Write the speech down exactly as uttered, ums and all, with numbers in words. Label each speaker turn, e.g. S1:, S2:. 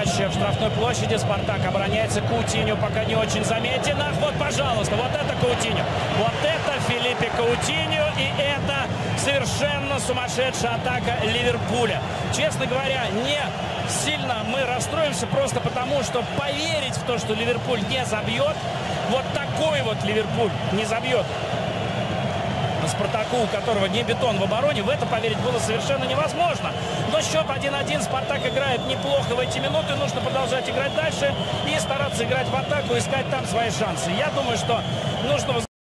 S1: мяч в штрафной площади. Спартак обороняется. Каутиньо пока не очень заметен. Ах, вот, пожалуйста, вот это Каутиньо. Вот это Филиппе Каутиньо. И это совершенно сумасшедшая атака Ливерпуля. Честно говоря, не сильно мы расстроимся просто потому, что поверить в то, что Ливерпуль не забьет, вот такой вот Ливерпуль не забьет Спартаку, у которого не бетон в обороне, в это поверить было совершенно невозможно. Но счет один-один. Спартак играет неплохо в эти минуты. Нужно продолжать играть дальше и стараться играть в атаку, искать там свои шансы. Я думаю, что нужно...